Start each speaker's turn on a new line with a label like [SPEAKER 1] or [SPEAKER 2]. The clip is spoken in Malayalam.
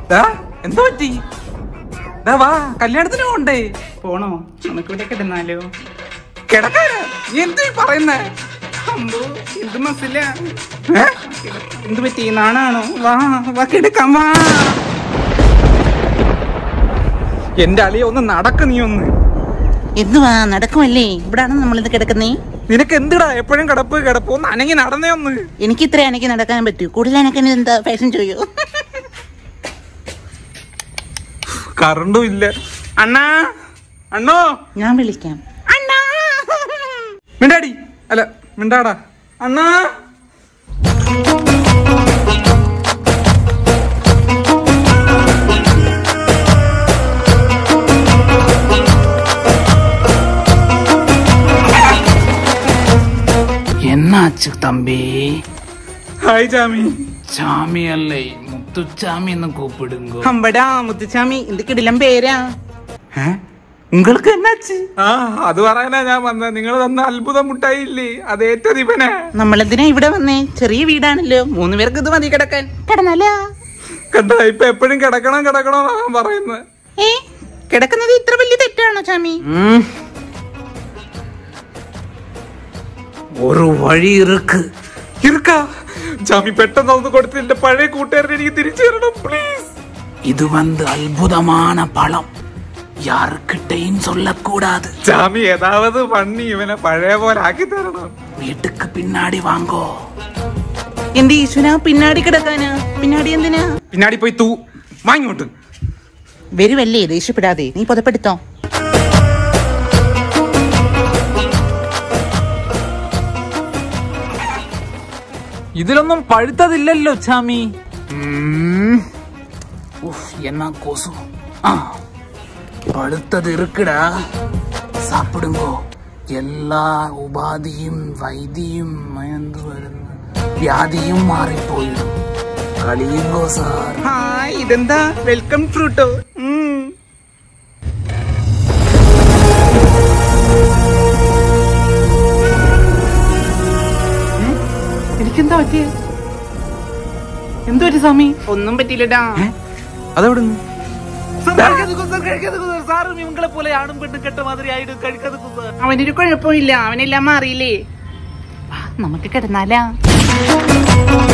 [SPEAKER 1] എന്താ പറ്റി? വാ, കല്യാണത്തിന് പോണ്ടേ?
[SPEAKER 2] പോണോ? നമുക്ക് ഇവിടെ കിടന്നാലോ?
[SPEAKER 1] കിടക്കാനാ? നീ എന്ത് പറയുന്നേ?
[SPEAKER 2] എന്ത് മസില്ല? എന്ത് പറ്റി? നാണാണോ? വാ വാ കിടക്കാം വാ.
[SPEAKER 1] എന്റെ അളിയ ഒന്ന് നടക്ക, നീ ഒന്ന്.
[SPEAKER 2] എന്തുവാ നടക്കുമല്ലേ? ഇവിടാണ് നമ്മളിത് കിടക്കുന്നേ.
[SPEAKER 1] നിനക്ക് എന്തിടാ എപ്പോഴും കിടപ്പ് കിടപ്പ്? ഒന്ന് അനങ്ങി നടന്നേ ഒന്ന്.
[SPEAKER 2] എനിക്ക് ഇത്ര അനക്കി നടക്കാൻ പറ്റൂ. കൂടുതൽ അനക്കാൻ എന്താ ഫാഷൻ ചെയ്യോ?
[SPEAKER 1] കറണ്ടും ഇല്ല. അണ്ണാ, അണ്ണോ,
[SPEAKER 2] ഞാൻ വിളിക്കാം. അണ്ണാ,
[SPEAKER 1] മിണ്ടാടി. അല്ല, മിണ്ടാടാ. അണ്ണാ,
[SPEAKER 2] എന്നാച്ചു തമ്പി?
[SPEAKER 1] ഹായ് ചാമി.
[SPEAKER 2] ചാമി അല്ലേ, മുത്തുച്ചാമി എന്ന് കൂപ്പിടുങ്കോ. അമ്പടാ മുത്തുച്ചാമി, എന്തൊക്കെയിടലം പേരാ?
[SPEAKER 1] നിങ്ങൾക്ക് എന്നാച്ച്? അത് പറയാനാ ഞാൻ വന്നത്. നിങ്ങൾ തന്ന അത്ഭുതം മുട്ടായില്ലേ, അതേറ്റത് ഇവനെ.
[SPEAKER 2] നമ്മളെന്തിനാ ഇവിടെ വന്നേ? ചെറിയ വീടാണല്ലോ, 3 പേർക്ക് ഇത് മതി കിടക്കാൻ. കിടന്നാലോ?
[SPEAKER 1] കണ്ട, ഇപ്പൊ എപ്പോഴും കിടക്കണം കിടക്കണോ പറയുന്നത്.
[SPEAKER 2] കിടക്കുന്നത് ഇത്ര വലിയ തെറ്റാണോ ചാമി?
[SPEAKER 1] ഒരു വഴി ഇറുക്ക ചാമി, പെട്ടെന്ന് ഒന്ന് കൊടുത്ത് എന്റെ പഴയ കൂട്ടുകാരനെ എനിക്ക് തിരിച്ചു തരണം പ്ലീസ്.
[SPEAKER 2] ഇത് വന്ന് അത്ഭുതമാണ് പളം, യാർക്കിട്ടയും ചൊല്ലക്കൂടാது.
[SPEAKER 1] ചാമി ഏതാവത് പണി ഇവനെ പഴയ പോലെ ആക്കി തരണം.
[SPEAKER 2] വീട്ടുക്ക് പിന്നാടി വാങ്ങോ. എന്റെ ഈശ്വര, പിന്നാടി കിടക്കാനാ? പിന്നാടി എന്തിനാ?
[SPEAKER 1] പിന്നാടി പോയി തൂ വാങ്ങോട്ട്.
[SPEAKER 2] വരുവല്ലേ, ദേഷ്യപ്പെടാതെ. നീ പുതപ്പെടുത്തോ.
[SPEAKER 1] ഇതിലൊന്നും പഴുത്തതില്ലല്ലോ ചാമി.
[SPEAKER 2] എന്നാ കൊസു. പഴുത്തത് ഇറുക്കടാ. സാപ്പിടുമ്പോ എല്ലാ ഉപാധിയും വൈദ്യയും വ്യാധിയും മാറിപ്പോയിടും. കളിയുമ്പോ സാർ. ഇതെന്താ വെൽക്കം ഫ്രൂട്ടോ? എനിക്കെന്താ പറ്റിയ? എന്തോ ഒരു സ്വാമി? ഒന്നും പറ്റിയില്ലടാ.
[SPEAKER 1] അതെവിടുന്ന്?
[SPEAKER 2] അവനൊരു കുഴപ്പമില്ല, അവനെല്ലാം മാറിയില്ലേ. നമുക്ക് കിടന്നാലാ?